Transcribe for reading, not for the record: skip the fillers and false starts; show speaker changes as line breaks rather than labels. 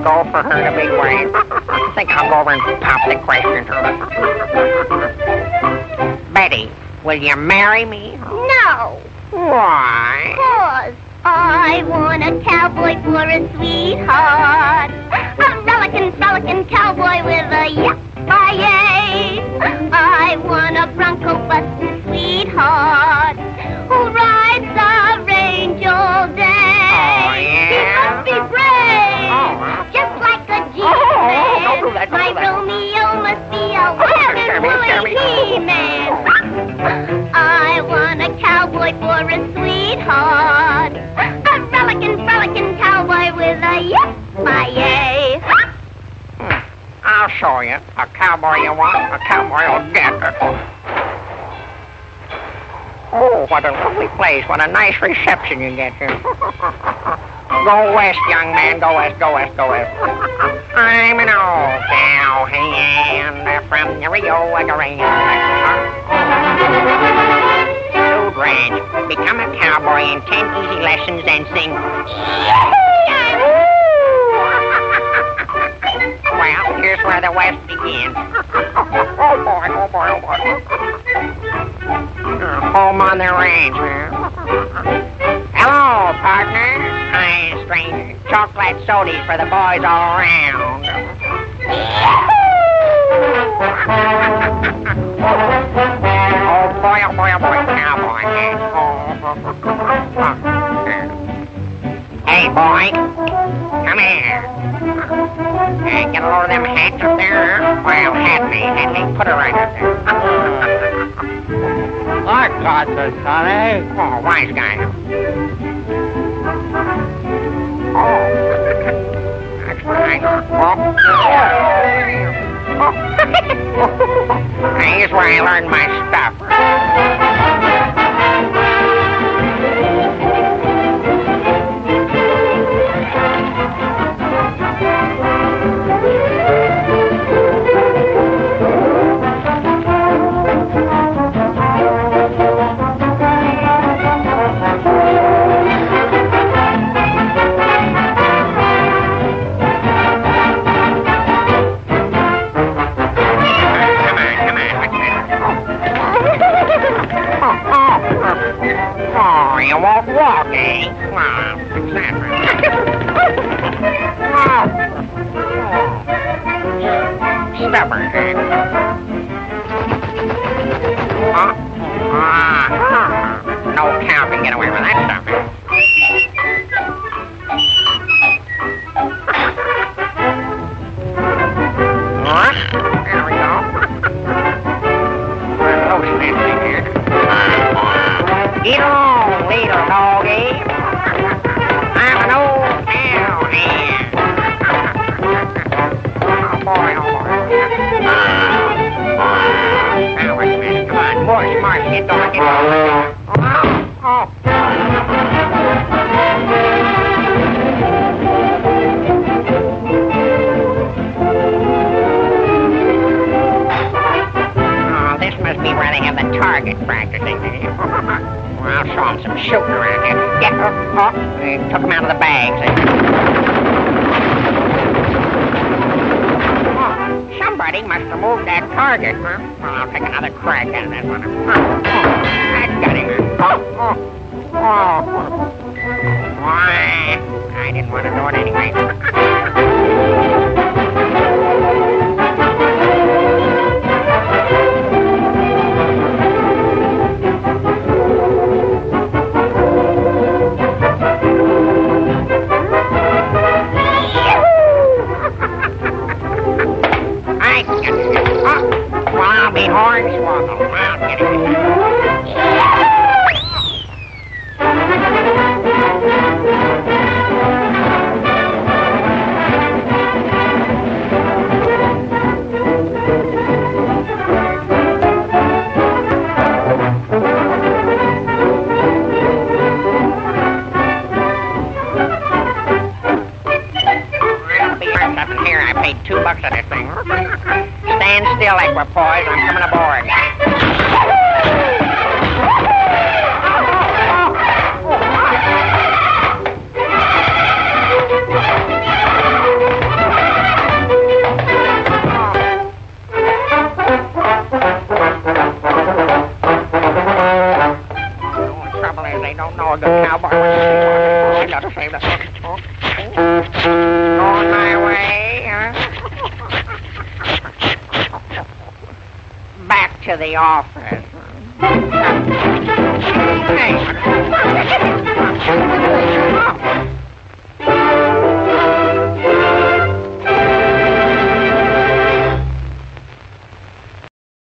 go for her in a big way. I think I'll go over and pop the question to her. Betty, will you marry me?
No.
Why?
'Cause I want a cowboy for a sweetheart. A rollickin' cowboy with a yip-yi-yay. I want a bronco-bustin' sweetheart who rides the range all day.
Oh, yeah?
He must be brave,
Oh.
just like a G-man.
Don't do that, don't
My
do that.
Romeo must be a wild and woolly he-man. I want a cowboy for a sweetheart. A rollickin' cowboy with a yip-yi-yay.
I'll show you. A cowboy you want, a cowboy will get it. Oh, what a lovely place. What a nice reception you get here. Go west, young man. Go west, go west, go west. I'm an old cowhand from the Rio Grande. Food ranch. Become a cowboy in 10 easy lessons and sing. Well, here's where the West begins. Oh, boy, oh, boy, oh, boy. Home on the range, man. Hello, partner. Hi, stranger. Chocolate sodas for the boys all around. Oh, boy, oh, boy, oh, boy, cowboy. Hey, boy. Come here. Get a load of them hats up there. Well, Hadley, put her right up there.
I got this, honey.
Oh, wise guy. Oh, that's fine. Here's where I learned my stuff. Oh, you won't walk, eh? Well, fix that. Stubborn, eh? No cow can get away with that stuff, eh? There we go. Lotion that thing here. Get on, little doggy. I'm an old cowhand. Oh, boy, oh, boy. Now, wait a minute. Come on, Morris, get on, get on. Oh. Oh, this must be where they have the target practicing. Well, I'll show them some shooting around here. Get they took them out of the bags. Oh, somebody must have moved that target, huh? Well, I'll take another crack at that one. I got him. Why? I didn't want to do it anyway. I'll be hornswoggled. I'll get it. I'll be right up in here. I paid $2 for this thing. Stand still, equipoise. I'm coming aboard. see the going my way, huh? Back to the office.